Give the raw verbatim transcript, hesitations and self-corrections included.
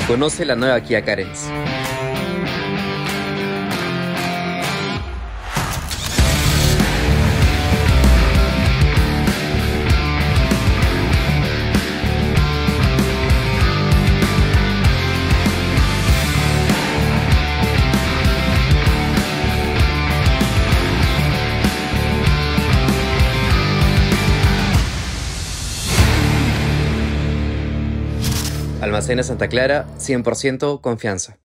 Conoce la nueva Kia Carens. Almacenes Santa Clara, cien por ciento confianza.